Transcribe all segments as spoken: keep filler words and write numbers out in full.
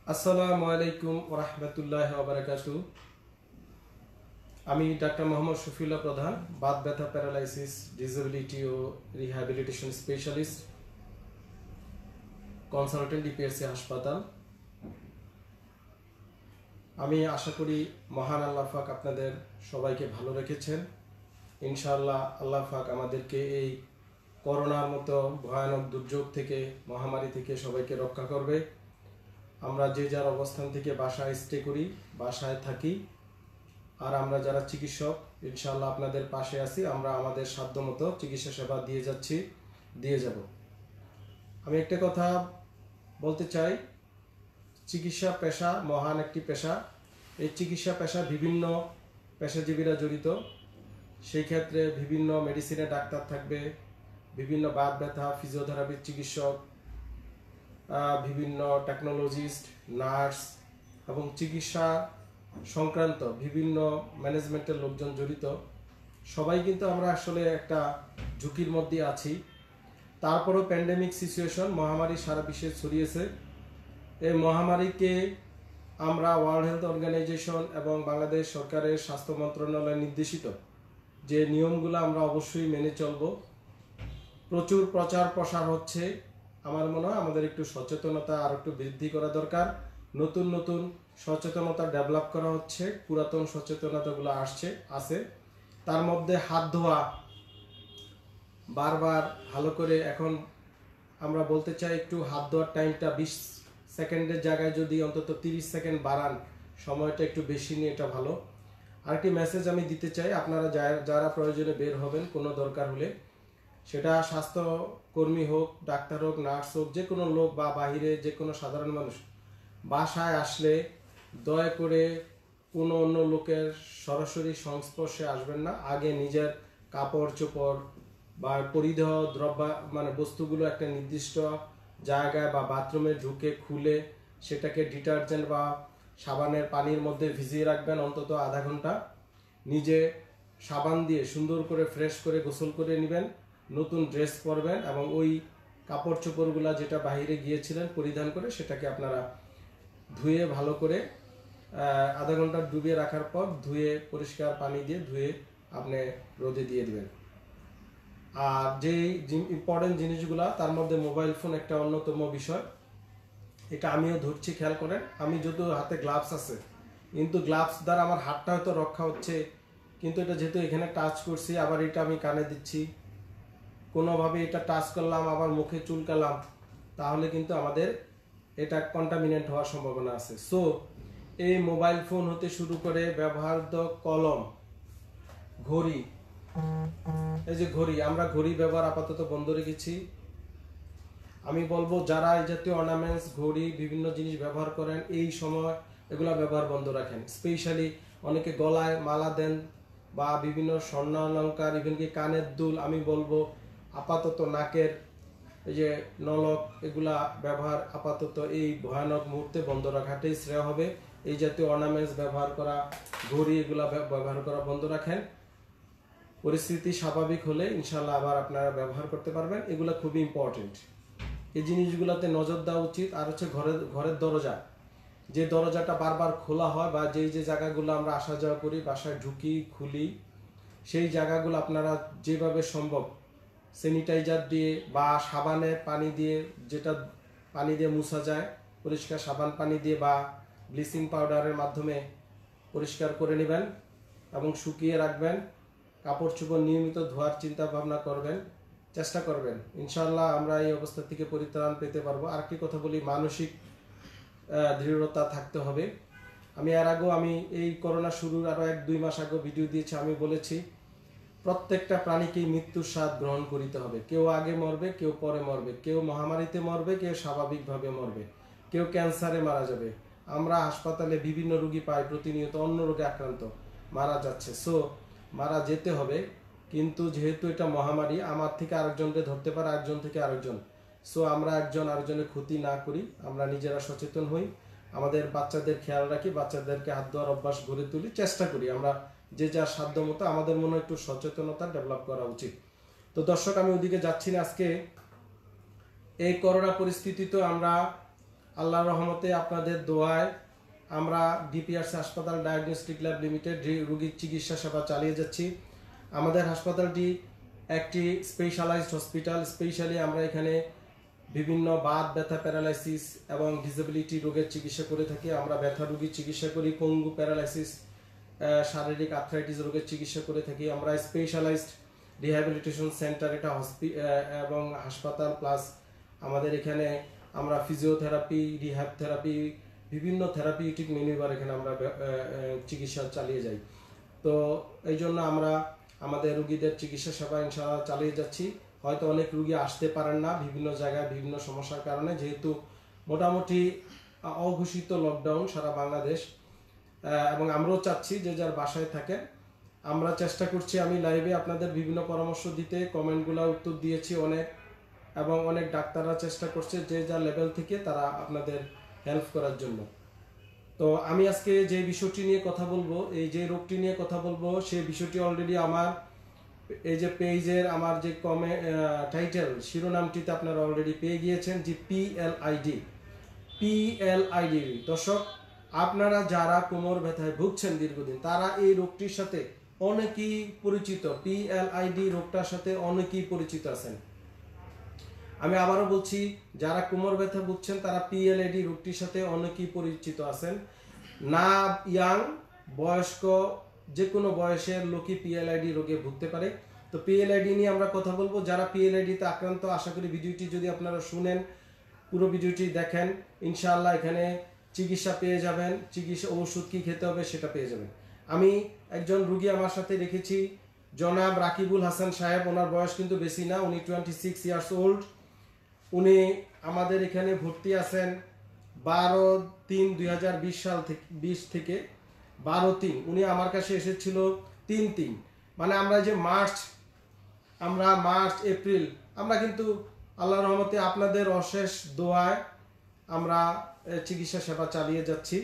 আসসালামু আলাইকুম ওয়া রাহমাতুল্লাহি ওয়া বারাকাতুহু। আমি ডাক্তার মোহাম্মদ শফিউল্লাহ প্রধান, বাত ব্যথা, প্যারালাইসিস, ডিসেবিলিটি ও রিহ্যাবিলিটেশন স্পেশালিস্ট, কনসালটেন্ট, ডিপিএসসি হাসপাতাল। আমি আশা করি মহান আল্লাহ পাক আপনাদের সবাইকে ভালো রেখেছেন। ইনশাআল্লাহ আল্লাহ পাক আমাদেরকে এই করোনার মতো ভয়ানক দুর্যোগ থেকে, মহামারী থেকে সবাইকে রক্ষা করবে। আমরা যে যার অবস্থান থেকে বাসায় স্টে করি, বাসায় থাকি, আর আমরা যারা চিকিৎসক ইনশাআল্লাহ আপনাদের পাশে আছি। আমরা আমাদের সাধ্যমতো চিকিৎসা সেবা দিয়ে যাচ্ছি, দিয়ে যাব। আমি একটা কথা বলতে চাই, চিকিৎসা পেশা মহান একটি পেশা। এই চিকিৎসা পেশা বিভিন্ন পেশাজীবীরা জড়িত। সেই ক্ষেত্রে বিভিন্ন মেডিসিনের ডাক্তার থাকবে, বিভিন্ন বাত ব্যথা, ফিজিওথেরাপির চিকিৎসক, বিভিন্ন টেকনোলজিস্ট, নার্স এবং চিকিৎসা সংক্রান্ত বিভিন্ন ম্যানেজমেন্টের লোকজন জড়িত। সবাই কিন্তু আমরা আসলে একটা ঝুঁকির মধ্যে আছি। তারপরও প্যান্ডেমিক সিচুয়েশন, মহামারী সারা বিশ্বে ছড়িয়েছে। এই মহামারীকে আমরা ওয়ার্ল্ড হেলথ অর্গানাইজেশন এবং বাংলাদেশ সরকারের স্বাস্থ্য মন্ত্রণালয় নির্দেশিত যে নিয়মগুলো আমরা অবশ্যই মেনে চলব। প্রচুর প্রচার প্রসার হচ্ছে। আমার মনে হয় আমাদের একটু সচেতনতা আর একটু বৃদ্ধি করা দরকার। নতুন নতুন সচেতনতা ডেভেলপ করা হচ্ছে, পুরাতন সচেতনতাগুলো আসছে আছে। তার মধ্যে হাত ধোয়া বারবার ভালো করে, এখন আমরা বলতে চাই একটু হাত ধোয়ার টাইমটা বিশ সেকেন্ডের জায়গায় যদি অন্তত তিরিশ সেকেন্ড বাড়ান, সময়টা একটু বেশি নিয়ে, এটা ভালো। আরেকটি মেসেজ আমি দিতে চাই, আপনারা যারা প্রয়োজনে বের হবেন কোনো দরকার হলে, সেটা স্বাস্থ্যকর্মী হোক, ডাক্তার হোক, নার্স হোক, যে কোনো লোক বা বাহিরে যে কোনো সাধারণ মানুষ, বাসায় আসলে দয়া করে কোনো অন্য লোকের সরাসরি সংস্পর্শে আসবেন না। আগে নিজের কাপড় চোপড় বা পরিধেয় দ্রব্য মানে বস্তুগুলো একটা নির্দিষ্ট জায়গায় বা বাথরুমে ঢুকে খুলে সেটাকে ডিটারজেন্ট বা সাবানের পানির মধ্যে ভিজিয়ে রাখবেন অন্তত আধা ঘন্টা। নিজে সাবান দিয়ে সুন্দর করে ফ্রেশ করে গোসল করে নেবেন, নতুন ড্রেস পরবেন এবং ওই কাপড় চোপড়গুলো যেটা বাইরে গিয়েছিলেন পরিধান করে সেটাকে আপনারা ধুয়ে ভালো করে আধা ঘন্টা ডুবিয়ে রাখার পর ধুয়ে পরিষ্কার পানি দিয়ে ধুয়ে আপনি রোদে দিয়ে দিবেন। আর যেই ইম্পর্টেন্ট জিনিসগুলা, তার মধ্যে মোবাইল ফোন একটা অন্যতম বিষয়। এটা আমিও ধরছি, খেয়াল করেন। আমি যদিও হাতে গ্লাভস আছে, কিন্তু গ্লাভস দ্বারা আমার হাতটা হয়তো রক্ষা হচ্ছে, কিন্তু এটা যেহেতু এখানে টাচ করছি, আবার এটা আমি কানে দিচ্ছি, কোনোভাবে এটা টাচ করলাম আবার মুখে চুলকালাম, তাহলে কিন্তু আমাদের এটা কন্টামিনেন্ট হওয়ার সম্ভাবনা আছে। সো এই মোবাইল ফোন হতে শুরু করে ব্যবহার্য কলম, ঘড়ি, এই যে ঘড়ি, আমরা ঘড়ি ব্যবহার আপাতত বন্ধ রেখেছি। আমি বলবো যারা এই জাতীয় অর্নামেন্টস, ঘড়ি, বিভিন্ন জিনিস ব্যবহার করেন, এই সময় এগুলা ব্যবহার বন্ধ রাখেন। স্পেশালি অনেকে গলায় মালা দেন বা বিভিন্ন স্বর্ণ অলঙ্কার, ইভেনকি কানের দুল, আমি বলবো আপাতত নাকের এই যে নলক, এগুলা ব্যবহার আপাতত এই ভয়ানক মুহূর্তে বন্ধ রাখাটাই শ্রেয় হবে। এই জাতীয় অর্নামেন্টস ব্যবহার করা, ঘড়ি, এগুলা ব্যবহার করা বন্ধ রাখেন। পরিস্থিতি স্বাভাবিক হলে ইনশাল্লাহ আবার আপনারা ব্যবহার করতে পারবেন। এগুলো খুবই ইম্পর্টেন্ট, এই জিনিসগুলোতে নজর দেওয়া উচিত। আর হচ্ছে ঘরের ঘরের দরজা, যে দরজাটা বারবার খোলা হয় বা যেই যে জায়গাগুলো আমরা আসা যাওয়া করি, বাসায় ঢুকি খুলি, সেই জায়গাগুলো আপনারা যেভাবে সম্ভব স্যানিটাইজার দিয়ে বা সাবানের পানি দিয়ে, যেটা পানি দিয়ে মুছা যায়, পরিষ্কার সাবান পানি দিয়ে বা ব্লিচিং পাউডারের মাধ্যমে পরিষ্কার করে নেবেন এবং শুকিয়ে রাখবেন। কাপড় চোপড় নিয়মিত ধোয়ার চিন্তা ভাবনা করবেন, চেষ্টা করবেন। ইনশাল্লাহ আমরা এই অবস্থা থেকে পরিত্রাণ পেতে পারবো। আরেকটি কথা বলি, মানসিক দৃঢ়তা থাকতে হবে। আমি এর আগেও, আমি এই করোনা শুরুর আরও এক দুই মাস আগে ভিডিও দিয়েছি, আমি বলেছি প্রত্যেকটা প্রাণীকেই মৃত্যুর স্বাদ গ্রহণ করিতে হবে। কেউ আগে মরবে, কেউ পরে মরবে, কেউ মহামারীতে মরবে, কেউ স্বাভাবিকভাবে মরবে, কেউ ক্যান্সারে মারা যাবে। আমরা হাসপাতালে বিভিন্ন রোগী পাই প্রতিনিয়ত, অন্য রোগে আক্রান্ত মারা যাচ্ছে। সো মারা যেতে হবে, কিন্তু যেহেতু এটা মহামারী, আমার থেকে আরেকজনকে ধরতে পারে, আরেকজন থেকে আরেকজন। সো আমরা একজন আরেকজনের ক্ষতি না করি, আমরা নিজেরা সচেতন হই, আমাদের বাচ্চাদের খেয়াল রাখি, বাচ্চাদেরকে হাত ধোয়ার অভ্যাস গড়ে তুলি, চেষ্টা করি আমরা যে যার সাধ্য মতো। আমাদের মনে একটু সচেতনতা ডেভেলপ করা উচিত। তো দর্শক, আমি ওদিকে যাচ্ছি না আজকে। এই করোনা পরিস্থিতিতে আমরা আল্লাহর রহমতে আপনাদের দোয়ায় আমরা ডিপিআরসি হাসপাতাল ডায়াগনস্টিক ল্যাব লিমিটেড রোগীর চিকিৎসা সেবা চালিয়ে যাচ্ছি। আমাদের হাসপাতালটি একটি স্পেশালাইজড হসপিটাল। স্পেশালি আমরা এখানে বিভিন্ন বাত, ব্যথা, প্যারালাইসিস এবং ডিসেবিলিটি রোগের চিকিৎসা করে থাকি। আমরা ব্যথা রোগীর চিকিৎসা করি, পঙ্গু, প্যারালাইসিস, শারীরিক আর্থ্রাইটিস রোগের চিকিৎসা করে থাকি। আমরা স্পেশালাইজড রিহ্যাবিলিটেশন সেন্টার, এটা হসপি এবং হাসপাতাল প্লাস আমাদের এখানে আমরা ফিজিওথেরাপি, রিহ্যাব থেরাপি, বিভিন্ন থেরাপিউটিক মেনুবার এখানে আমরা চিকিৎসা চালিয়ে যাই। তো এই জন্য আমরা আমাদের রোগীদের চিকিৎসা সেবা ইনশাআল্লাহ চালিয়ে যাচ্ছি। হয়তো অনেক রোগী আসতে পারেন না বিভিন্ন জায়গায় বিভিন্ন সমস্যার কারণে, যেহেতু মোটামুটি অঘোষিত লকডাউন সারা বাংলাদেশ, এবং আমরাও চাচ্ছি যে যার বাসায় থাকেন। আমরা চেষ্টা করছি, আমি লাইভে আপনাদের বিভিন্ন পরামর্শ দিতে, কমেন্টগুলো উত্তর দিয়েছি অনেক, এবং অনেক ডাক্তাররা চেষ্টা করছে যে যার লেভেল থেকে তারা আপনাদের হেল্প করার জন্য। তো আমি আজকে যে বিষয়টি নিয়ে কথা বলবো, এই যে রোগটি নিয়ে কথা বলবো, সেই বিষয়টি অলরেডি আমার এই যে পেজের আমার যে কমে টাইটেল শিরোনামটিতে আপনারা অলরেডি পেয়ে গিয়েছেন, যে পিএলআইডি। পিএলআইডি দর্শক, আপনারা যারা কোমর ব্যথায় ভুগছেন দীর্ঘদিন, তারা এই রোগটির সাথে অনেকেই পরিচিত। পিএলআইডি রোগটার সাথে অনেকেই পরিচিত আছেন। আমি আবারও বলছি, যারা কোমর ব্যথা ভুগছেন তারা পিএলআইডি রোগটির সাথে অনেকেই পরিচিত আছেন। না ইয়াং, বয়স্ক, যে কোনো বয়সের লোকই পিএলআইডি রোগে ভুগতে পারে। তো পিএলআইডি নিয়ে আমরা কথা বলবো। যারা পিএলআইডিতে আক্রান্ত, আশা করি ভিডিওটি যদি আপনারা শুনেন, পুরো ভিডিওটি দেখেন, ইনশাআল্লাহ এখানে চিকিৎসা পেয়ে যাবেন। চিকিৎসা, ওষুধ কি খেতে হবে সেটা পেয়ে যাবেন। আমি একজন রুগী আমার সাথে রেখেছি, জনাব রাকিবুল হাসান সাহেব। ওনার বয়স কিন্তু বেশি না, উনি টোয়েন্টি সিক্স ইয়ার্স ওল্ড। উনি আমাদের এখানে ভর্তি আছেন বারো তিন দুই হাজার বিশ সাল থেকে বিশ থেকে বারো তিন। উনি আমার কাছে এসেছিল তিন তিন, মানে আমরা যে মার্চ আমরা মার্চ এপ্রিল আমরা কিন্তু আল্লাহর রহমতে আপনাদের অশেষ দোয়ায় আমরা চিকিৎসা সেবা চালিয়ে যাচ্ছি।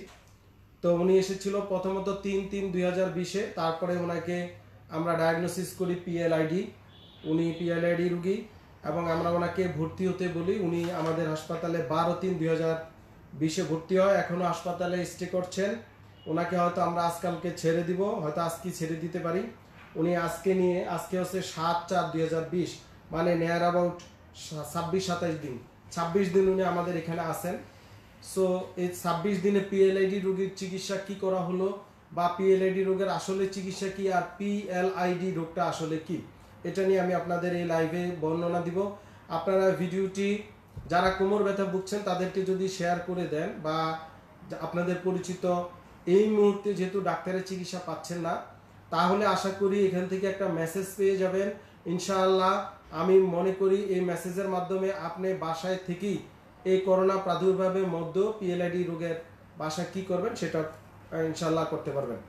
তো উনি এসেছিল প্রথমত তিন তিন দুই হাজার বিশে, তারপরে ওনাকে আমরা ডায়াগনোসিস করি পিএলআইডি। উনি পিএলআইডি রুগী, এবং আমরা ওনাকে ভর্তি হতে বলি। উনি আমাদের হাসপাতালে বারো তিন দুই হাজার বিশে ভর্তি হয়, এখনো হাসপাতালে স্টে করছেন। ওনাকে হয়তো আমরা আজকালকে ছেড়ে দিব, হয়তো আজকে ছেড়ে দিতে পারি। উনি আজকে নিয়ে আজকে হচ্ছে সাত চার দুই হাজার বিশ, মানে নেয়ার অ্যাবাউট ছাব্বিশ সাতাইশ দিন ছাব্বিশ দিন উনি আমাদের এখানে আসেন। সো এই ছাব্বিশ দিনে পিএলআইডি রোগীর চিকিৎসা কি করা হলো, বা পিএলআইডি রোগের আসলে চিকিৎসা কি, আর পিএলআইডি রোগটা আসলে কি, এটা নিয়ে আমি আপনাদের এই লাইভে বর্ণনা দিব। আপনারা ভিডিওটি যারা কোমর ব্যথা ভুগছেন তাদেরকে যদি শেয়ার করে দেন, বা আপনাদের পরিচিত এই মুহূর্তে যেহেতু ডাক্তারের চিকিৎসা পাচ্ছেন না, তাহলে আশা করি এখান থেকে একটা মেসেজ পেয়ে যাবেন ইনশাআল্লাহ। আমি মনে করি এই মেসেজের মাধ্যমে আপনি বাসায় থেকেই এই করোনা প্রাদুর্ভাবের মধ্যে পিএলআইডি রোগের বাসায় কি করবেন সেটা ইনশাআল্লাহ করতে পারবেন।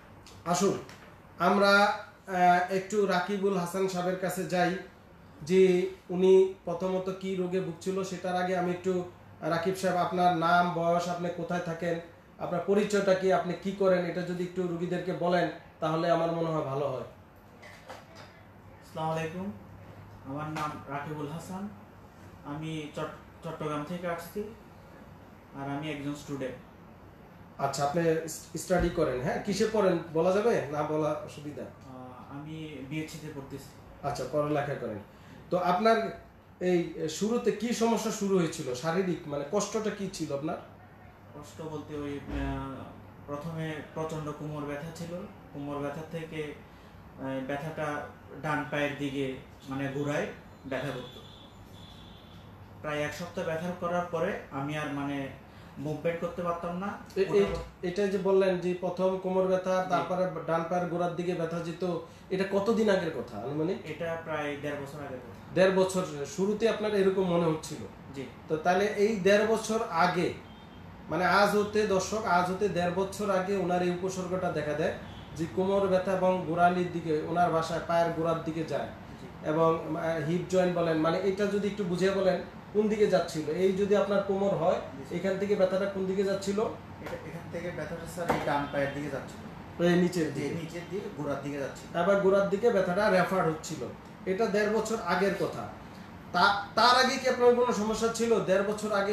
আসুন আমরা একটু রাকিবুল হাসান সাহেবের কাছে যাই, যে উনি প্রথমত কি রোগে ভুগছিল সেটার আগে আমি একটু, রাকিব সাহেব আপনার নাম, বয়স, আপনি কোথায় থাকেন, আপনার পরিচয়টা কি, আপনি কি করেন, এটা যদি একটু রোগীদেরকে বলেন তাহলে আমার মনে হয় ভালো হয়। আসসালামু আলাইকুম, আমার নাম রাকিবুল হাসান। আমি চট্টগ্রাম থেকে আসছি, আর আমি একজন স্টুডেন্ট। আচ্ছা, আপনি স্টাডি করেন? হ্যাঁ, কিসে পড়েন বলা যাবে না? বলা অসুবিধা? আমি বিএসসিতে পড়তেছি। আচ্ছা, পড়ালেখা করেন। তো আপনার এই শুরুতে কি সমস্যা শুরু হয়েছিল শারীরিক, মানে কষ্টটা কি ছিল আপনার? কষ্ট বলতে ওই প্রথমে প্রচন্ড কোমর ব্যথা ছিল। কোমর ব্যথা থেকে ব্যথাটা ডান পায়ের দিকে মানে ঘুরায় ব্যথা করতো। প্রায় এক সপ্তাহ ব্যথা করার পরে আমি আর মানে মুভমেন্ট করতে পারতাম না। এটা যে বললেন যে প্রথম কোমর ব্যথা, তারপরে ডান পায়ের গোড়ার দিকে ব্যথা যেত, এটা কতদিন আগের কথা আনুমানিক? এটা প্রায় দেড় বছর আগের কথা। দেড় বছর শুরুতে আপনার এরকম মনে হচ্ছিল? জি। তো তাহলে এই দেড় বছর আগে, মানে আজ হতে দর্শক আজ হতে দেড় বছর আগে ওনার এই উপসর্গটা দেখা দেয়, যে কোমর ব্যথা এবং গোড়ালির দিকে, ওনার বাসায় পায়ের গোড়ার দিকে যায়, এবং হিপ জয়েন্ট বলেন, মানে এটা যদি একটু বুঝিয়ে বলেন কোন দিকে যাচ্ছিল? এই যদি আপনার কোমর হয়, এখান থেকে ব্যথাটা কোন দিকে যাচ্ছিল? এখান থেকে ব্যথাটা স্যার এই ডান পায়ের দিকে যাচ্ছিল, এই নিচের দিকে, নিচের দিকে গোড়ার দিকে যাচ্ছিল, আবার গোড়ার দিকে ব্যথাটা রেফার হচ্ছিল। এটা দেড় বছর আগের কথা। তা তার আগে কি আপনার কোনো সমস্যা ছিল দেড় বছর আগে?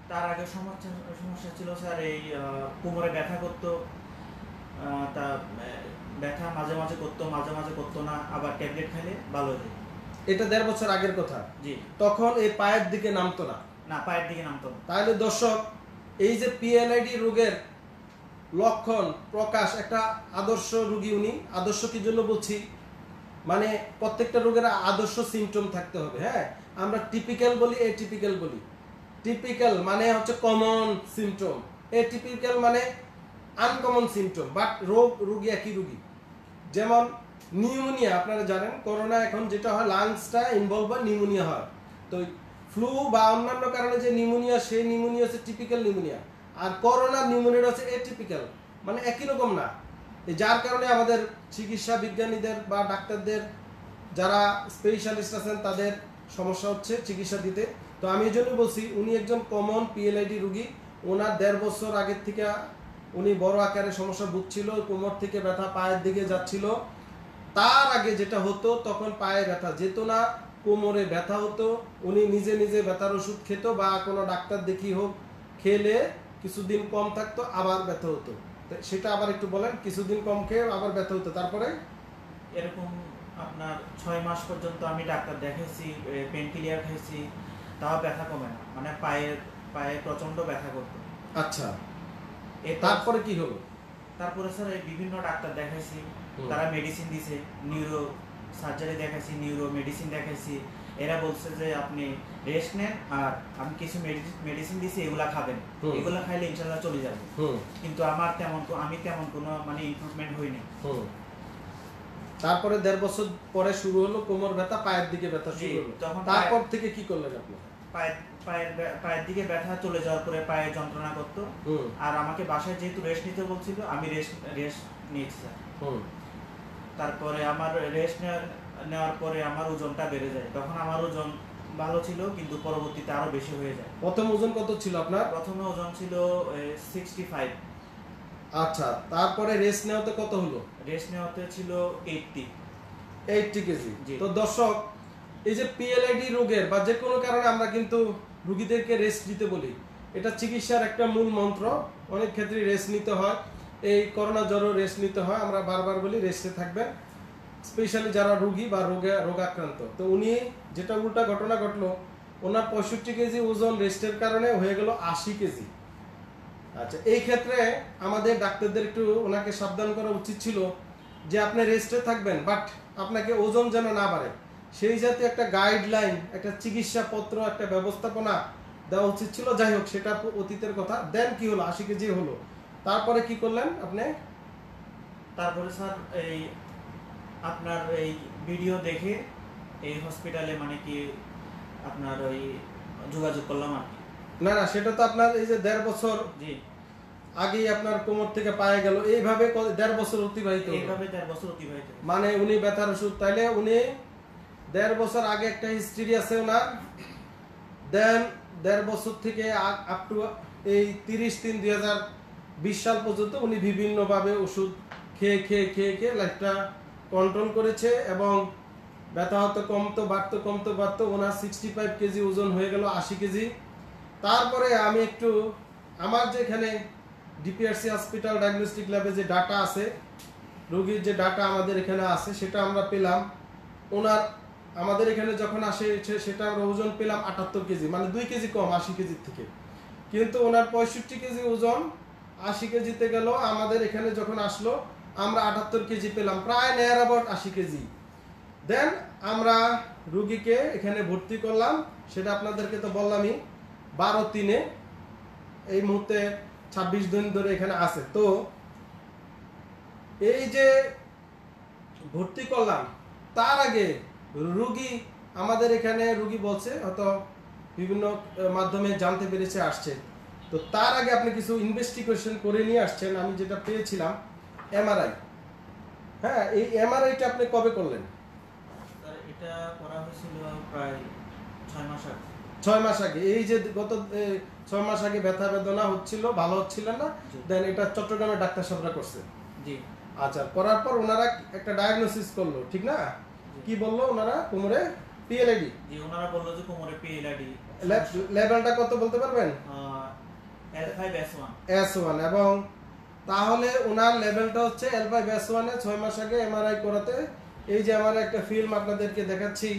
তার আগে সমস্যা সমস্যা ছিল স্যার এই আহ, কোমরে ব্যথা করতো, আহ, তা আহ, ব্যথা মাঝে মাঝে করতো, মাঝে মাঝে করতো না, আবার ট্যাবলেট খেলে ভালো হয়ে যায়। এটা দেড় বছর আগের কথা। জি। তখন এই পায়ের দিকে নামতো না। না, পায়ের দিকে নামতো না। তাহলে দর্শক, এই যে পিএলআইডি রোগের লক্ষণ প্রকাশ, একটা আদর্শ রোগী উনি। আদর্শ কি জন্য বলছি, মানে প্রত্যেকটা রোগের আদর্শ সিমটম থাকতে হবে। হ্যাঁ, আমরা টিপিক্যাল বলি, এটিপিক্যাল বলি। টিপিক্যাল মানে হচ্ছে কমন সিমটম, এটিপিক্যাল মানে আনকমন সিমটম, বাট রোগ রোগী একই রোগী। যেমন নিউমোনিয়া, আপনারা জানেন করোনা এখন যেটা হয়, লাংসটা ইনভলভ হয়, নিউমোনিয়া হয়। তো ফ্লু বা অন্যান্য কারণে যে নিউমোনিয়া, সেই নিউমোনিয়া হচ্ছে টিপিক্যাল নিউমোনিয়া, আর করোনা নিউমোনিয়া হচ্ছে এটিপিক্যাল, মানে একই রকম না। যার কারণে আমাদের চিকিৎসা বিজ্ঞানীদের বা ডাক্তারদের যারা স্পেশালিস্ট আছেন তাদের সমস্যা হচ্ছে চিকিৎসা দিতে। তো আমি এই জন্য বলছি, উনি একজন কমন পিএলআইডি রোগী। ওনার দেড় বছর আগের থেকে উনি বড় আকারে সমস্যা ভুগছিল, কোমর থেকে ব্যথা পায়ের দিকে যাচ্ছিল। তার আগে যেটা হতো, তখন পায়ে ব্যথা যেত না, কোমরে ব্যথা হতো, উনি নিজে নিজে ব্যথার ওষুধ খেত বা কোনো ডাক্তার দেখি হোক, খেলে কিছুদিন কম থাকতো, আবার ব্যথা হতো। সেটা আবার একটু বলেন, কিছুদিন কম খেয়ে আবার ব্যথা হতো, তারপরে? এরকম আপনার ছয় মাস পর্যন্ত আমি ডাক্তার দেখাইছি, পেন কিলিয়ার খাইছি, তাও ব্যথা কমে না, মানে পায়ের পায়ে প্রচন্ড ব্যথা করতো। আচ্ছা, তারপরে কি হলো? তারপরে স্যার এই বিভিন্ন ডাক্তার দেখাইছি, তারা মেডিসিন দিছে, নিউরো সার্জারি দেখাইছি, নিউরো মেডিসিন দেখাইছি। এরা বলছে যে আপনি রেস্ট নেন, আর আমি কিছু মেডিসিন দিছি, এগুলা খাবেন, এগুলা খাইলে ইনশাল্লাহ চলে যাবে। কিন্তু আমার তেমন আমি তেমন কোনো মানে ইমপ্রুভমেন্ট হয়নি। তারপরে দেড় বছর পরে শুরু হলো কোমর ব্যথা, পায়ের দিকে ব্যথা শুরু হলো। তারপর থেকে কি করলেন আপনি? পায়ের পায়ের পায়ের দিকে ব্যথা চলে যাওয়ার পরে পায়ে যন্ত্রণা করতো, আর আমাকে বাসায় যেহেতু রেস্ট নিতে বলছিল, আমি রেস্ট রেস্ট নিয়েছি স্যার। তারপরে আমার রেস্ট নেওয়ার পরে আমার ওজনটা বেড়ে যায়। তখন আমার ওজন ভালো ছিল, কিন্তু পরবর্তীতে আরো বেশি হয়ে যায়। প্রথম ওজন কত ছিল আপনার? প্রথমে ওজন ছিল সিক্সটি ফাইভ। আচ্ছা, তারপরে রেস্ট নেওয়াতে কত হলো? রেস্ট নেওয়াতে ছিল এইটটি এইটটি কেজি। তো দর্শক, এই যে পিএলআইডি রোগের বা যে কোনো কারণে আমরা কিন্তু রোগীদেরকে রেস্ট দিতে বলি, এটা চিকিৎসার একটা মূল মন্ত্র। অনেক ক্ষেত্রে রেস্ট নিতে হয়, এই করোনা জ্বরও রেস্ট নিতে হয়। আমরা বারবার বলি রেস্টে থাকবেন, স্পেশালি যারা রোগী বা রোগে রোগাক্রান্ত। তো উনি যেটা উল্টা ঘটনা ঘটলো, ওনার পঁয়ষট্টি কেজি ওজন রেস্টের কারণে হয়ে গেল আশি কেজি। আচ্ছা, এই ক্ষেত্রে আমাদের ডাক্তারদের একটু ওনাকে সাবধান করা উচিত ছিল যে আপনি রেস্টে থাকবেন, বাট আপনাকে ওজন যেন না বাড়ে, সেই জাতীয় একটা গাইডলাইন, একটা চিকিৎসা পত্র, একটা ব্যবস্থাপনা দেওয়া উচিত ছিল। যাই হোক, সেটা অতীতের কথা। দেন কি হলো? আশি কেজি হলো, তারপরে কি করলেন আপনি? তারপরে স্যার এই আপনার এই ভিডিও দেখে এই হসপিটালে মানে কি আপনার ওই যোগাযোগ করলাম আর কি। না না, সেটা তো আপনার এই যে দেড় বছর জি আগেই আপনার কোমর থেকে পায়ে গেল, এইভাবে দেড় বছর অতিবাহিত, এইভাবে দেড় বছর অতিবাহিত। মানে উনি ব্যথার ওষুধ, তাইলে উনি দেড় বছর আগে একটা হিস্ট্রি আছে ওনার। দেন দেড় বছর থেকে আপ টু এই তিরিশ তিন দুই হাজার বিশ সাল পর্যন্ত উনি বিভিন্নভাবে ওষুধ খেয়ে খেয়ে খেয়ে খেয়ে লাইফটা কন্ট্রোল করেছে, এবং ব্যথা হতো কমতো বাড়তো কমতো বাড়তো। ওনার সিক্সটি ফাইভ কেজি ওজন হয়ে গেল আশি কেজি। তারপরে আমি একটু আমার যেখানে ডিপিআরসি হসপিটাল ডায়াগনস্টিক ল্যাবে যে ডাটা আছে, রোগীর যে ডাটা আমাদের এখানে আছে, সেটা আমরা পেলাম। ওনার আমাদের এখানে যখন আসে সেটা আমরা ওজন পেলাম আটাত্তর কেজি, মানে দুই কেজি কম আশি কেজির থেকে। কিন্তু ওনার পঁয়ষট্টি কেজি ওজন আশি কেজিতে গেল, আমাদের এখানে যখন আসলো আমরা আটাত্তর কেজি পেলাম, প্রায় নেয়ার অ্যাবাউট আশি কেজি। দেন আমরা রুগীকে এখানে ভর্তি করলাম, সেটা আপনাদেরকে তো বললামই, বারো তিনে এই মুহূর্তে ছাব্বিশ দিন ধরে এখানে আছে। তো এই যে ভর্তি করলাম, তার আগে রুগী আমাদের এখানে রুগী বলছে, হয়তো বিভিন্ন মাধ্যমে জানতে পেরেছে, আসছে। তো তার আগে আপনি কিছু ইনভেস্টিগেশন করে নিয়ে আসছেন। আমি যেটা পেয়েছিলাম এমআরআই। হ্যাঁ, এই এমআরআইটা আপনি কবে করলেন? এটা করা হয়েছিল প্রায় ছয় মাস আগে। ছয় মাস আগে। এই যে গত ছয় মাস আগে ব্যথা বেদনা হচ্ছিল, ভালো হচ্ছিল না, দেন এটা চট্টগ্রামের ডাক্তার সাহেবরা করছে। জি। আচ্ছা, করার পর ওনারা একটা ডায়াগনোসিস করলো, ঠিক না? কি বললো ওনারা? কোমরে পিএলআইডি। জি, ওনারা বললো যে কোমরে পিএলআইডি লেভেলটা কত বলতে পারবেন? L five S one S one. এবং তাহলে ওনার লেভেলটা হচ্ছে এল ফাইভ এস ওয়ান এ ছয় মাস আগে এমআরআই করাতে, এই যে আমার একটা ফিল্ম আপনাদেরকে দেখাচ্ছি,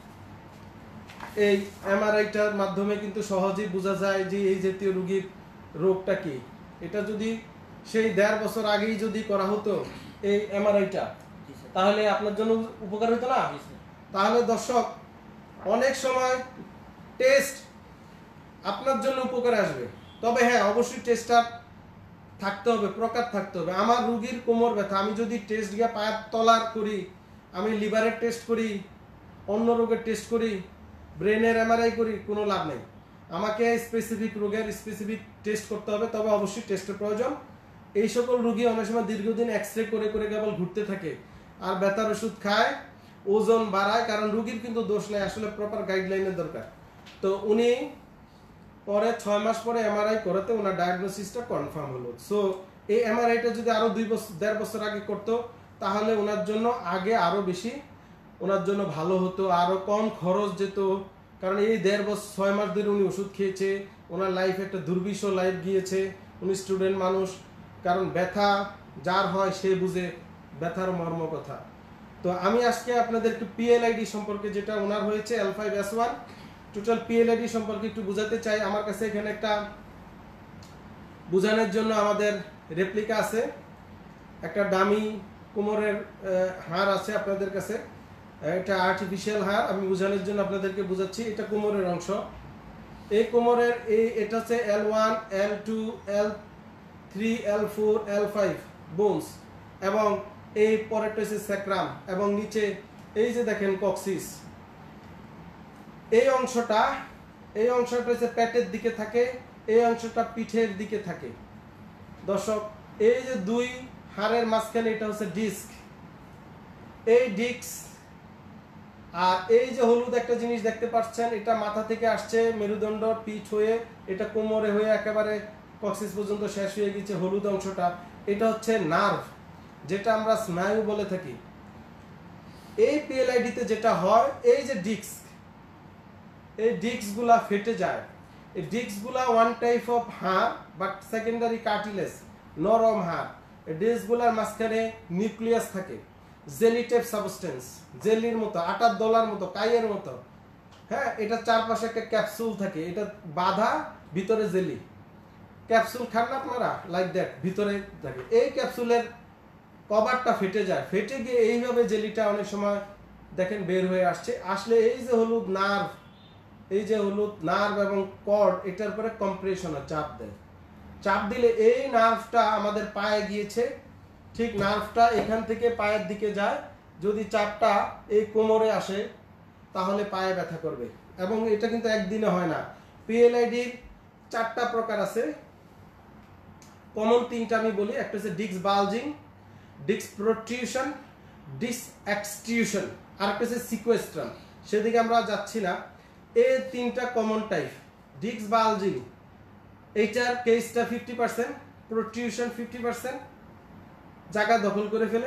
এই এমআরআইটার মাধ্যমে কিন্তু সহজেই বোঝা যায় যে এই জাতীয় রোগীর রোগটা কি। এটা যদি সেই দেড় বছর আগেই যদি করা হতো এই এমআরআইটা, তাহলে আপনার জন্য উপকার হতো না? তাহলে দর্শক, অনেক সময় টেস্ট আপনার জন্য উপকার আসবে, তবে হ্যাঁ অবশ্যই টেস্টটা থাকতে হবে, প্রকার থাকতে হবে। আমার রুগীর কোমর ব্যথা, আমি যদি টেস্ট গিয়ে পায়ের তলার করি, আমি লিভারের টেস্ট করি, অন্য রোগের টেস্ট করি, ব্রেনের এমআরআই করি, কোনো লাভ নেই। আমাকে স্পেসিফিক রোগের স্পেসিফিক টেস্ট করতে হবে, তবে অবশ্যই টেস্টের প্রয়োজন। এই সকল রুগী অনেক সময় দীর্ঘদিন এক্স রে করে করে কেবল ঘুরতে থাকে আর ব্যথার ওষুধ খায়, ওজন বাড়ায়, কারণ রুগীর কিন্তু দোষ নেই, আসলে প্রপার গাইডলাইনের দরকার। তো উনি পরে ছয় মাস পরে এমআরআই করাতে ওনার ডায়াগনোসিসটা কনফার্ম হলো। সো এই এমআরআইটা যদি আরো দুই বছর দেড় বছর আগে করতো, তাহলে ওনার জন্য আগে আরো বেশি ওনার জন্য ভালো হতো, আরো কম খরচ যেত। কারণ এই দেড় বছর ছয় মাস ধরে উনি ওষুধ খেয়েছে, ওনার লাইফ একটা দুর্বিষহ লাইফ গিয়েছে, উনি স্টুডেন্ট মানুষ। কারণ ব্যথা যার হয় সে বুঝে ব্যথার মর্ম কথা। তো আমি আজকে আপনাদের একটু পিএলআইডি সম্পর্কে, যেটা ওনার হয়েছে L five S one, total PLID সম্পর্কে একটু বোঝাতে চাই। আমার কাছে এখানে একটা বোঝানোর জন্য আমাদের রেপ্লিকা আছে, একটা ডামি কোমরের হাড় আছে আপনাদের কাছে, এটা আর্টিফিশিয়াল হাড়। আমি বোঝানোর জন্য আপনাদেরকে বোঝাচ্ছি, এটা কোমরের অংশ। এই কোমরের এই এটা হচ্ছে L one, L two, L three, L four, L five bones, এবং এই পরেরটা হচ্ছে স্যাক্রাম, এবং নিচে এই যে দেখেন কক্সিস। এই অংশটা এই অংশটা হচ্ছে পেটের দিকে থাকে, এই অংশটা পিঠের দিকে থাকে। দর্শক, এই যে দুই হাড়ের মাঝখানে এটা হচ্ছে ডিস্ক, এই ডিস্ক। আর এই যে হলুদ একটা জিনিস দেখতে পাচ্ছেন, এটা মাথা থেকে আসছে মেরুদণ্ড পিঠ হয়ে, এটা কোমরে হয়ে একেবারে কক্সিস পর্যন্ত শেষ হয়ে গেছে হলুদ অংশটা। এটা হচ্ছে নার্ভ, যেটা আমরা স্নায়ু বলে থাকি। এই পিএলআইডিতে যেটা হয়, এই যে ডিস্ক, এই ডিস্কগুলা ফেটে যায়। এই ডিস্কগুলা ওয়ান টাইপ অফ হাড়, বাট সেকেন্ডারি কার্টিলেজ, নরম হাড়। এই ডিস্কগুলার মাঝখানে নিউক্লিয়াস থাকে, জেলি টাইপ সাবস্টেন্স, জেলির মতো, আটার দলার মতো, কাইয়ের মতো। হ্যাঁ, এটা চারপাশে একটা ক্যাপসুল থাকে, এটা বাঁধা, ভিতরে জেলি। ক্যাপসুল খান না আপনারা, লাইক দ্যাট, ভিতরে থাকে। এই ক্যাপসুলের কভারটা ফেটে যায়, ফেটে গিয়ে এইভাবে জেলিটা অনেক সময় দেখেন বের হয়ে আসছে। আসলে এই যে হলুদ নার্ভ, এই যে হলুদ নার্ভ এবং কর্ড, এটার উপরে কম্প্রেশন চাপ দেয়। চাপ দিলে এই নার্ভটা আমাদের পায়ে গিয়েছে, ঠিক নার্ভটা এখান থেকে পায়ের দিকে যায়। যদি চাপটা এই কোমরে আসে, তাহলে পায়ে ব্যথা করবে। এবং এটা কিন্তু একদিনে হয় না। পিএলআইডির চারটা প্রকার আছে, কমন তিনটা আমি বলি। একটা হচ্ছে disc bulging, disc protrusion, disc extrusion, আর একটা হচ্ছে সিকোয়েস্ট্রাম। সেদিকে আমরা যাচ্ছি না। এই তিনটা কমন টাইপ। ডিস্ক বালজিং, এইটার কেসটা fifty percent, protrusion fifty percent জায়গা দখল করে ফেলে,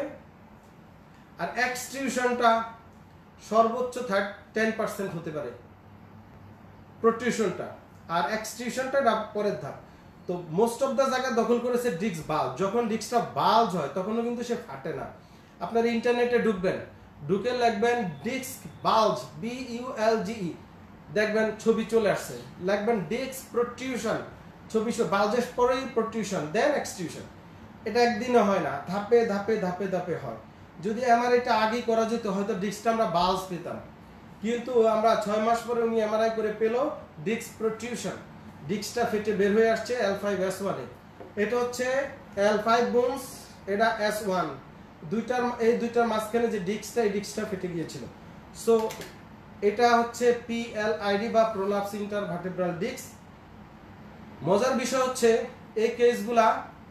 আর এক্সট্রিউশনটা সর্বোচ্চ টেন পার্সেন্ট হতে পারে প্রোট্রিউশনটা, আর এক্সট্রিউশনটা পরের ধাপ। তো মোস্ট অফ দ্য জায়গা দখল করেছে ডিস্ক বাল্জ। যখন ডিস্কটা বাল্জ হয় তখনও কিন্তু সে ফাটে না। আপনার ইন্টারনেটে ঢুকবেন, ঢুকে লিখবেন disc bulge, B U L G E, দেখবেন ছবি চলে আসছে। লিখবেন ডিস্ক প্রোট্রিউশন, ছবি বাল্জের পরেই প্রোট্রিউশন, দেন এক্সট্রিউশন। এটা একদিনে হয় না, ধাপে ধাপে ধাপে ধাপে হয়। যদি আমার এটা আগেই করা যেত, হয়তো ডিস্কটা আমরা বাল্জ পেতাম, কিন্তু আমরা ছয় মাস পরে উনি এমআরআই করে পেল ডিস্ক প্রোট্রিউশন, ডিস্কটা ফেটে বের হয়ে আসছে এল ফাইভ এস ওয়ান এ। এটা হচ্ছে এল ফাইভ বোনস, এটা এস ওয়ান। দুইটার এই দুইটার মাঝখানে যে ডিস্কটা, এই ডিস্কটা ফেটে গিয়েছিল। সো এটা হচ্ছে পিএলআইডি বা প্রোলাপস ইন্টারভার্টেব্রাল ডিস্ক। মজার বিষয় হচ্ছে এই কেসগুলা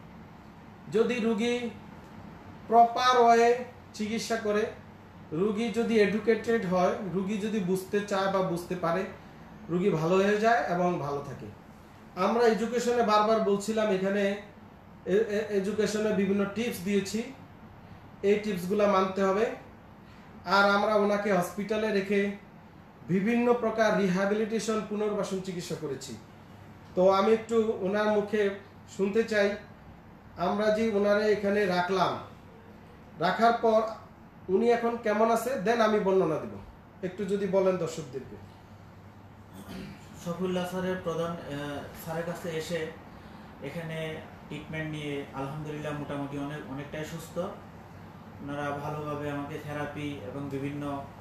যদি রুগী প্রপার ওয়ে চিকিৎসা করে, রুগী যদি এডুকেটেড হয়, রুগী যদি বুঝতে চায় বা বুঝতে পারে, রুগী ভালো হয়ে যায় এবং ভালো থাকে। আমরা এডুকেশনে বারবার বলছিলাম, এখানে এডুকেশনে বিভিন্ন টিপস দিয়েছি, এই টিপসগুলো মানতে হবে। আর আমরা ওনাকে হসপিটালে রেখে বিভিন্ন প্রকার রিহ্যাবিলিটেশন পুনর্বাসন চিকিৎসা করেছি। তো আমি একটু ওনার মুখে শুনতে চাই, আমরা যে ওনারে এখানে রাখলাম, রাখার পর উনি এখন কেমন আছে, দেন আমি বর্ণনা দেব। একটু যদি বলেন দর্শকদেরকে। শফিউল্লাহ স্যারের প্রধান স্যারের কাছে এসে এখানে ট্রিটমেন্ট নিয়ে আলহামদুলিল্লাহ মোটামুটি অনেক অনেকটাই সুস্থ। ওনারা ভালোভাবে আমাকে থেরাপি এবং বিভিন্ন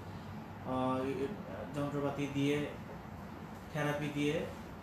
যন্ত্রপাতি দিয়ে থেরাপি দিয়ে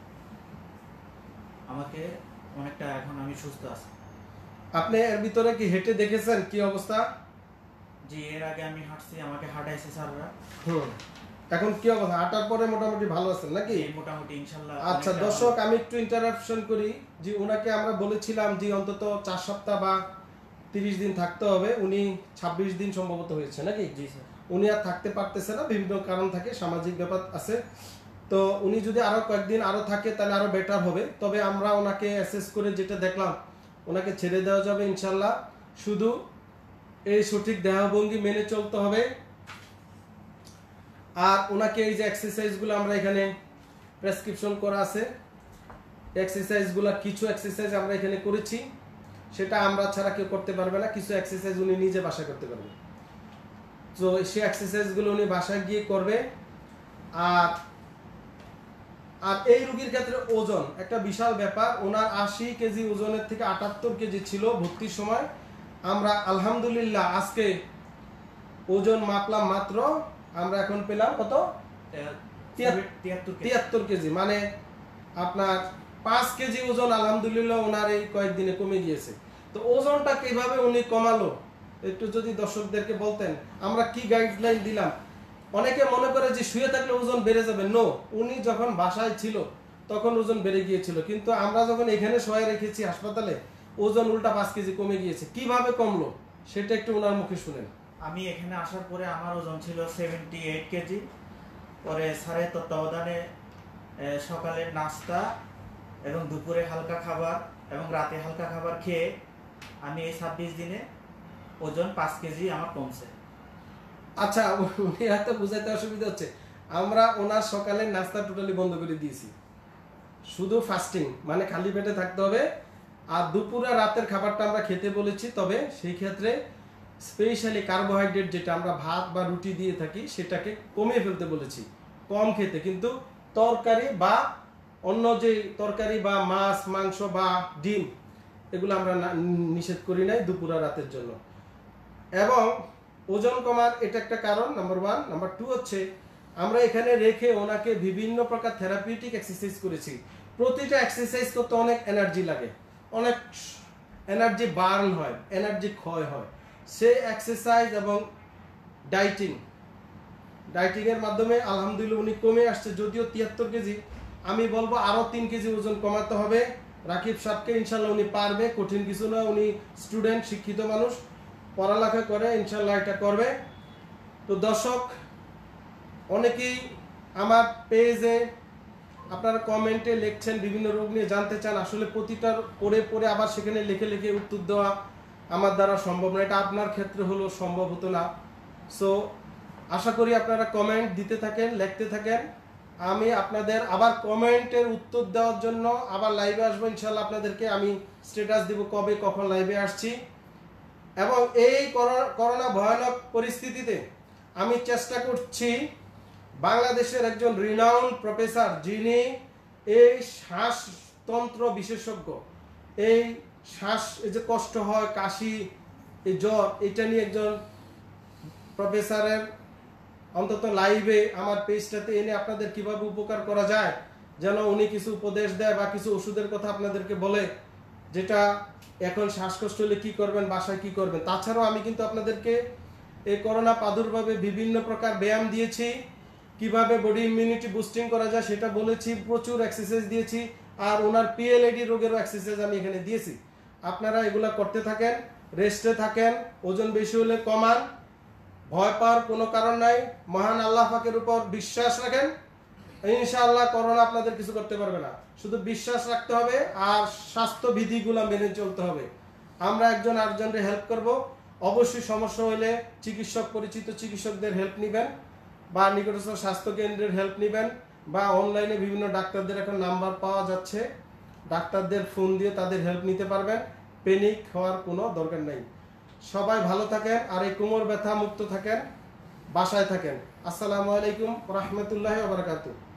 আমাকে অনেকটা, এখন আমি সুস্থ আছি। আপনি এর ভিতরে কি হেঁটে দেখেছেন কি অবস্থা? জি, এর আগে আমি হাঁটছি, আমাকে হাঁটাইছে স্যাররা। হুম, এখন কি অবস্থা? হাঁটার পরে মোটামুটি ভালো আছেন নাকি? মোটামুটি ইনশাআল্লাহ। আচ্ছা দর্শক, আমি একটু ইন্টারাপশন করি যে ওনাকে আমরা বলেছিলাম যে অন্তত চার সপ্তাহ বা তিরিশ দিন থাকতে হবে। উনি ছাব্বিশ দিন সম্ভবত হয়েছে নাকি? জি স্যার। উনি আর থাকতে পারতেছে না, বিভিন্ন কারণ থাকে, সামাজিক ব্যাপার আছে। তো উনি যদি আরো কয়েকদিন আরো থাকে তাহলে আরো বেটার হবে। তবে আমরা ওনাকে অ্যাসেস করে যেটা দেখলাম, ওনাকে ছেড়ে দেওয়া যাবে ইনশাল্লাহ। শুধু এই সঠিক দেহভঙ্গি মেনে চলতে হবে। আর ওনাকে এই যে এক্সারসাইজগুলো আমরা এখানে প্রেসক্রিপশন করা আছে, এক্সারসাইজগুলো কিছু এক্সারসাইজ আমরা এখানে করেছি, সেটা আমরা ছাড়া কেউ করতে পারবে না। কিছু এক্সারসাইজ উনি নিজে বাসায় করতে পারবে। তো সেই এক্সারসাইজগুলো উনি বাসায় গিয়ে করবে। আর আর এই রোগীর ক্ষেত্রে ওজন একটা বিশাল ব্যাপার। ওনার আশি কেজি ওজনের থেকে আটাত্তর কেজি ছিল ভর্তির সময়। আমরা আলহামদুলিল্লাহ আজকে ওজন মাপলাম মাত্র, আমরা এখন পেলাম কত? তিয়াত্তর কেজি, মানে আপনার পাঁচ কেজি ওজন আলহামদুলিল্লাহ ওনার এই কয়েকদিনে কমে গিয়েছে। তো ওজনটা কিভাবে উনি কমালো একটু যদি দর্শকদেরকে বলতেন। আমরা কি গাইডলাইন দিলাম? অনেকে মনে করে যে শুয়ে থাকলে ওজন বেড়ে যাবে। নো, উনি যখন বাসায় ছিল তখন ওজন বেড়ে গিয়েছিল, কিন্তু আমরা যখন এখানে শোয়া রেখেছি হাসপাতালে, ওজন উল্টা পাঁচ কেজি কমে গিয়েছে। কিভাবে কমলো সেটা একটু ওনার মুখে শুনেন। আমি এখানে আসার পরে আমার ওজন ছিল সেভেন্টি এইট কেজি। পরে স্যারের তত্ত্বাবধানে সকালের নাস্তা এবং দুপুরে হালকা খাবার এবং রাতে হালকা খাবার খেয়ে আমি এই ছাব্বিশ দিনে ওজন পাঁচ কেজি আমার কমছে। আচ্ছা, উনি হয়তো বুঝাইতে অসুবিধা হচ্ছে। আমরা ওনার সকালের নাস্তা টোটালি বন্ধ করে দিয়েছি, শুধু ফাস্টিং, মানে খালি পেটে থাকতে হবে। আর দুপুরে রাতের খাবারটা আমরা খেতে বলেছি, তবে সেই ক্ষেত্রে স্পেশালি কার্বোহাইড্রেট যেটা আমরা ভাত বা রুটি দিয়ে থাকি সেটাকে কমিয়ে ফেলতে বলেছি, কম খেতে। কিন্তু তরকারি বা অন্য যে তরকারি বা মাছ মাংস বা ডিম এগুলো আমরা নিষেধ করি নাই দুপুর আর রাতের জন্য। এবং ওজন কমার এটা একটা কারণ, নাম্বার ওয়ান। নাম্বার টু হচ্ছে আমরা এখানে রেখে ওনাকে বিভিন্ন প্রকার থেরাপিউটিক এক্সারসাইজ করেছি। প্রতিটা এক্সারসাইজ করতে অনেক এনার্জি লাগে, অনেক এনার্জি বার্ন হয়, এনার্জি ক্ষয় হয়। সেই এক্সারসাইজ এবং ডাইটিং ডাইটিংয়ের মাধ্যমে আলহামদুলিল্লাহ উনি কমে আসছে। যদিও তিয়াত্তর কেজি, আমি বলবো আরও তিন কেজি ওজন কমাতে হবে রাকিব সাহেবকে। ইনশাল্লাহ উনি পারবে, কঠিন কিছু না। উনি স্টুডেন্ট, শিক্ষিত মানুষ, পড়ালেখা করে, ইনশাল্লাহ এটা করবে। তো দর্শক, অনেকেই আমার পেজে আপনারা কমেন্টে লিখছেন, বিভিন্ন রোগ নিয়ে জানতে চান। আসলে প্রতিটার পড়ে পড়ে আবার সেখানে লিখে লিখে উত্তর দেওয়া আমার দ্বারা সম্ভব না। এটা আপনার ক্ষেত্রে হলো সম্ভব হতো না। সো আশা করি আপনারা কমেন্ট দিতে থাকেন, লিখতে থাকেন। আমি আপনাদের আবার কমেন্টের উত্তর দেওয়ার জন্য আবার লাইভে আসবো ইনশাল্লাহ। আপনাদেরকে আমি স্ট্যাটাস দিব কবে কখন লাইভে আসছি। এবং এই করোনা ভয়ানক পরিস্থিতিতে আমি চেষ্টা করছি বাংলাদেশের একজন রিনাউন্ড প্রফেসর, যিনি এই শ্বাসতন্ত্র বিশেষজ্ঞ, এই শ্বাস এই যে কষ্ট হয়, কাশি, এই জ্বর, এটা নিয়ে একজন প্রফেসরের অন্তত লাইভে আমার পেজটাতে এনে আপনাদের কিভাবে উপকার করা যায়, যেন উনি কিছু উপদেশ দেয় বা কিছু ওষুধের কথা আপনাদেরকে বলে, যেটা এখন শ্বাসকষ্ট হলে কী করবেন, বাসায় কী করবেন। তাছাড়াও আমি কিন্তু আপনাদেরকে এই করোনা প্রাদুর্ভাবে বিভিন্ন প্রকার ব্যায়াম দিয়েছি, কিভাবে বডি ইমিউনিটি বুস্টিং করা যায় সেটা বলেছি, প্রচুর এক্সারসাইজ দিয়েছি। আর ওনার পিএলআইডি রোগেরও এক্সারসাইজ আমি এখানে দিয়েছি। আপনারা এগুলা করতে থাকেন, রেস্টে থাকেন, ওজন বেশি হলে কমান, ভয় পাওয়ার কোনো কারণ নাই। মহান আল্লাহ পাকের উপর বিশ্বাস রাখেন, ইনশাআল্লাহ করোনা আপনাদের কিছু করতে পারবে না। শুধু বিশ্বাস রাখতে হবে আর স্বাস্থ্যবিধিগুলো মেনে চলতে হবে। আমরা একজন আরেকজনকে হেল্প করব। অবশ্যই সমস্যা হলে চিকিৎসক, পরিচিত চিকিৎসকদের হেল্প নেবেন। বা নিকটস্থ স্বাস্থ্য কেন্দ্রের হেল্প নেবেন, বা অনলাইনে বিভিন্ন ডাক্তারদের এখন নাম্বার পাওয়া যাচ্ছে, ডাক্তারদের ফোন দিয়ে তাদের হেল্প নিতে পারবেন। প্যানিক হওয়ার কোনো দরকার নেই। সবাই ভালো থাকেন আর এই কোমর ব্যথা মুক্ত থাকেন, বাসায় থাকেন। আসসালামু আলাইকুম রহমতুল্লাহ বারাকাতুহু।